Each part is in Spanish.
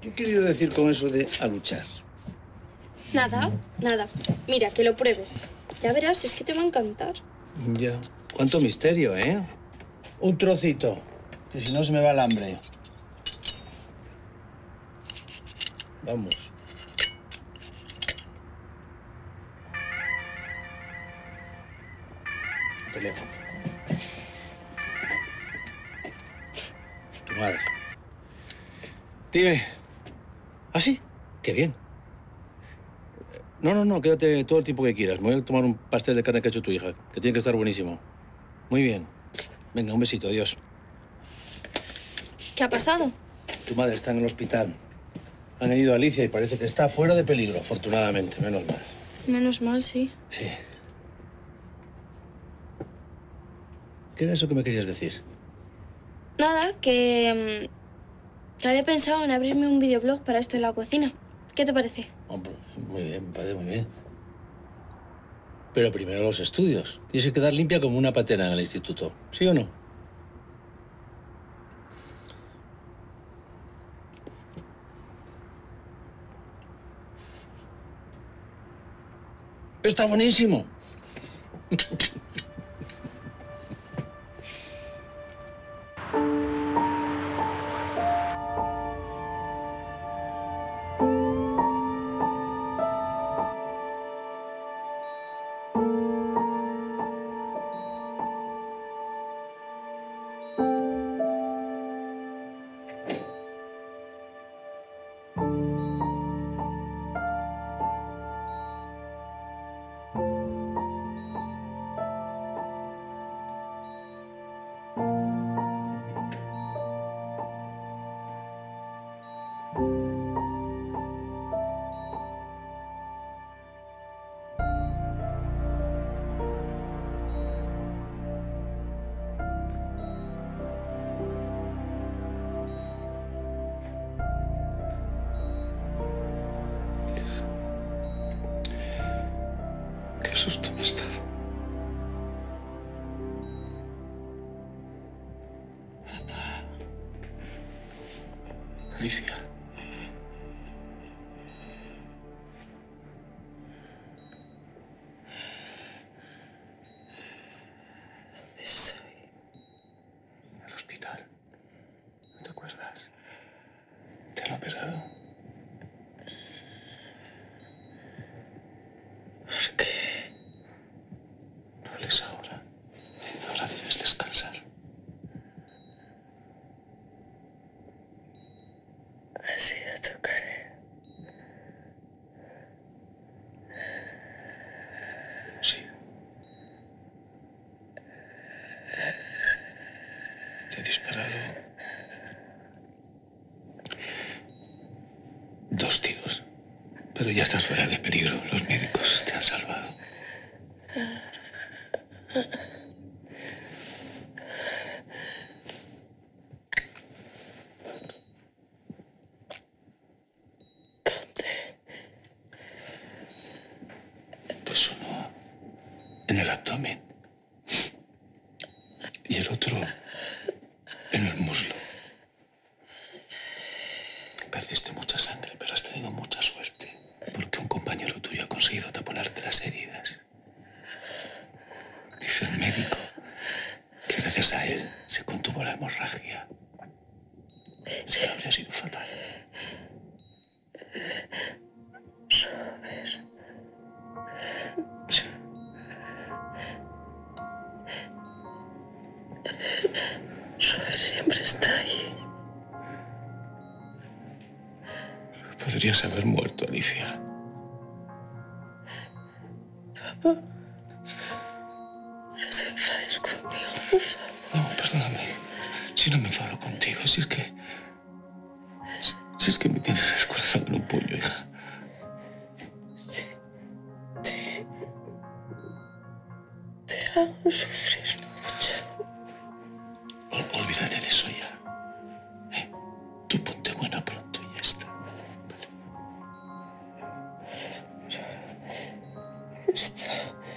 ¿Qué he querido decir con eso de a luchar? Nada, nada. Mira, que lo pruebes. Ya verás, es que te va a encantar. Ya. Cuánto misterio, ¿eh? Un trocito, que si no se me va el hambre. Vamos. Teléfono. Tu madre. Dime. ¿Ah, sí? Qué bien. No, quédate todo el tiempo que quieras. Me voy a tomar un pastel de carne que ha hecho tu hija, que tiene que estar buenísimo. Muy bien. Venga, un besito, adiós. ¿Qué ha pasado? Tu madre está en el hospital. Han herido a Alicia y parece que está fuera de peligro, afortunadamente. Menos mal. Menos mal, sí. Sí. ¿Qué era eso que me querías decir? Nada, que había pensado en abrirme un videoblog para esto en la cocina. ¿Qué te parece? Hombre, muy bien, me parece muy bien. Pero primero los estudios. Tienes que quedar limpia como una patena en el instituto. ¿Sí o no? Está buenísimo. Qué susto me has dado. Fatal. Alicia. ¿Dónde estoy? En el hospital. ¿No te acuerdas? ¿Te han operado? ¿Por qué? No hables ahora. Ahora debes descansar. Así la tocaré. Sí. Te he disparado 2 tiros. Pero ya estás fuera de peligro. Los médicos te han salvado. ¿Dónde? Pues uno en el abdomen. Y el otro en el muslo. Perdiste mucha sangre, pero has tenido mucha suerte. Porque un compañero tuyo ha conseguido taponarte las heridas. Dice el médico que gracias a él se contuvo la hemorragia. Sí, que habría sido fatal. Robert. Sí. Robert siempre está ahí. Podrías haber muerto, Alicia. Papá. No te enfades conmigo, por favor. No, perdóname. Si no me enfado contigo, si es que... Si es que me tienes el corazón en un puño, hija. Sí. Te hago sufrir mucho. Olvídate de eso ya. Tú ponte buena pronto y ya está. Vale. Esto...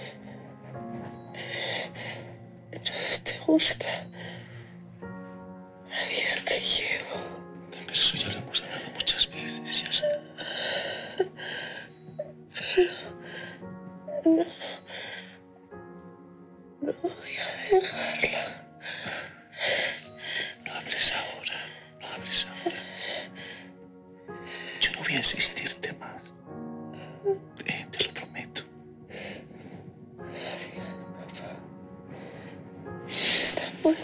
¿No te gusta la vida que llevo? Pero eso ya lo hemos hablado muchas veces. a insistirte más. Te lo prometo. Gracias, papá. Está bueno.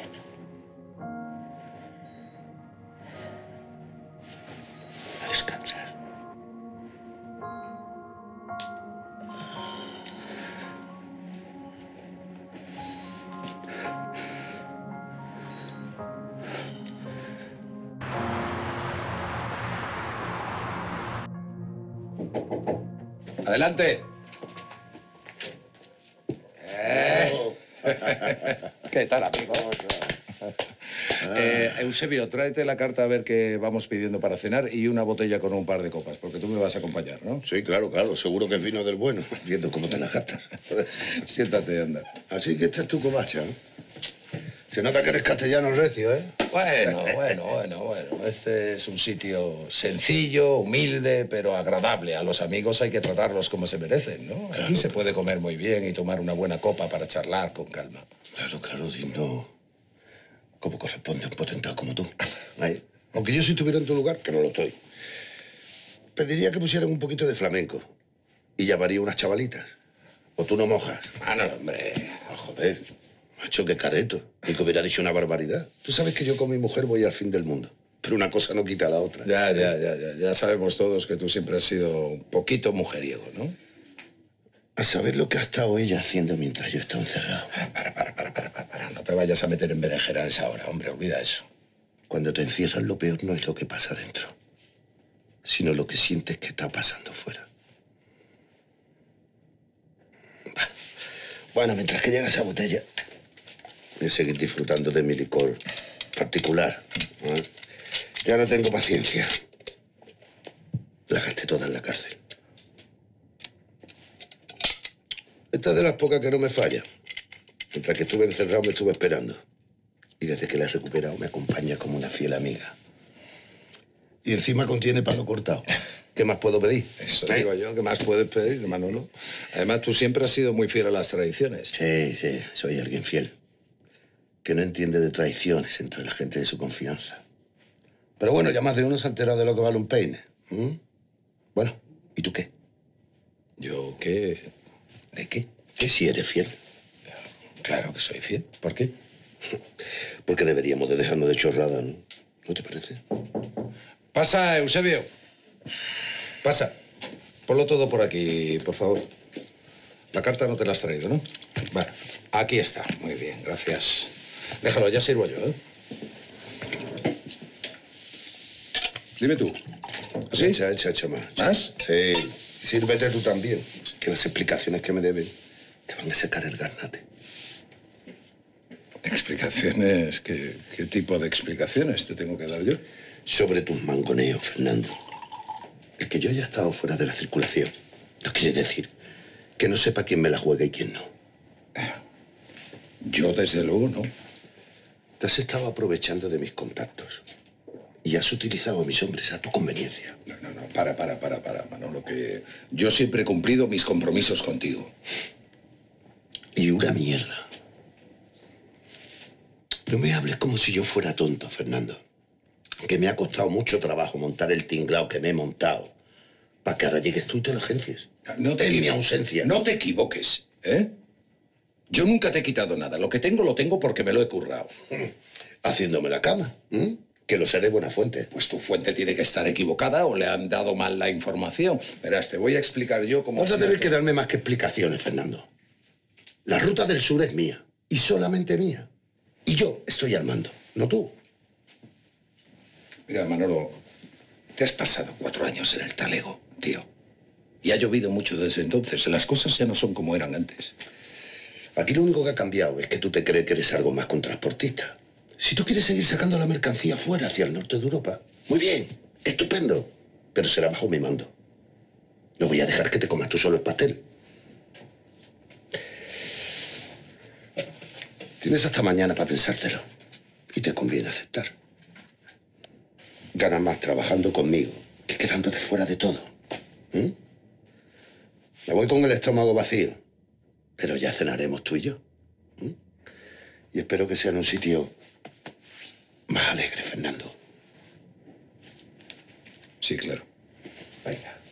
A descansar. ¡Adelante! ¿Qué tal, amigo? Eusebio, tráete la carta a ver qué vamos pidiendo para cenar y una botella con un par de copas, porque tú me vas a acompañar, ¿no? Sí, claro, claro. Seguro que es vino del bueno, viendo cómo te las gastas. Siéntate, anda. Así que esta es tu covacha, ¿eh? Se nota que eres castellano recio, ¿eh? Bueno. Este es un sitio sencillo, humilde, pero agradable. A los amigos hay que tratarlos como se merecen, ¿no? Aquí se puede comer muy bien y tomar una buena copa para charlar con calma. Claro, digno. Como corresponde a un potentado como tú. ¿Eh? Aunque yo si estuviera en tu lugar, que no lo estoy, pediría que pusieran un poquito de flamenco y llamaría unas chavalitas. ¿O tú no mojas? Ah, no, hombre. Ah, joder, macho, qué careto. Ni que hubiera dicho una barbaridad. Tú sabes que yo con mi mujer voy al fin del mundo. Pero una cosa no quita la otra. Ya sabemos todos que tú siempre has sido un poquito mujeriego, ¿no? A saber lo que ha estado ella haciendo mientras yo he estado encerrado. Para. No te vayas a meter en berenjenales ahora, hombre, olvida eso. Cuando te encierras, lo peor no es lo que pasa dentro, sino lo que sientes que está pasando fuera. Bueno, mientras que llega esa botella, voy a seguir disfrutando de mi licor particular. ¿Eh? Ya no tengo paciencia. La gasté toda en la cárcel. Esta es de las pocas que no me falla. Mientras que estuve encerrado me estuve esperando. Y desde que la he recuperado me acompaña como una fiel amiga. Y encima contiene palo cortado. ¿Qué más puedo pedir? Eso digo yo, ¿qué más puedes pedir, Manolo? Además, tú siempre has sido muy fiel a las tradiciones. Sí, soy alguien fiel. Que no entiende de traiciones entre la gente de su confianza. Pero bueno, ya más de uno se ha enterado de lo que vale un peine. Bueno, ¿y tú qué? ¿Yo qué? ¿De qué? Que si eres fiel. Claro que soy fiel. ¿Por qué? Porque deberíamos de dejarnos de chorrada, ¿no? ¿No te parece? Pasa, Eusebio. Pasa. Ponlo todo por aquí, por favor. La carta no te la has traído, ¿no? Bueno, aquí está. Muy bien, gracias. Déjalo, ya sirvo yo, ¿eh? Dime tú. ¿Sí? Echa más. ¿Más? Sí. Sírvete tú también, que las explicaciones que me deben te van a secar el garnate. ¿Explicaciones? ¿Qué tipo de explicaciones te tengo que dar yo? Sobre tus mangoneos, Fernando. El que yo haya estado fuera de la circulación no quiere decir que no sepa quién me la juega y quién no. Yo, desde luego, no. Te has estado aprovechando de mis contactos y has utilizado a mis hombres a tu conveniencia. No. Para, Manolo, que yo siempre he cumplido mis compromisos contigo. Y una mierda. No me hables como si yo fuera tonto, Fernando. Que me ha costado mucho trabajo montar el tinglao que me he montado para que ahora llegues tú y te lo agencies. En mi ausencia. No te equivoques, ¿eh? Yo nunca te he quitado nada. Lo que tengo, lo tengo porque me lo he currado. Haciéndome la cama. Que lo sé de buena fuente. Pues tu fuente tiene que estar equivocada o le han dado mal la información. Verás, te voy a explicar yo cómo... Vas a tener que darme más que explicaciones, Fernando. La ruta del sur es mía. Y solamente mía. Y yo estoy al mando, no tú. Mira, Manolo, te has pasado 4 años en el talego, tío. Y ha llovido mucho desde entonces. Las cosas ya no son como eran antes. Aquí lo único que ha cambiado es que tú te crees que eres algo más que un transportista. Si tú quieres seguir sacando la mercancía fuera, hacia el norte de Europa, muy bien, estupendo. Pero será bajo mi mando. No voy a dejar que te comas tú solo el pastel. Tienes hasta mañana para pensártelo. Y te conviene aceptar. Ganas más trabajando conmigo que quedándote fuera de todo. Me voy con el estómago vacío. Pero ya cenaremos tú y yo. Y espero que sea en un sitio más alegre, Fernando. Sí, claro. Venga.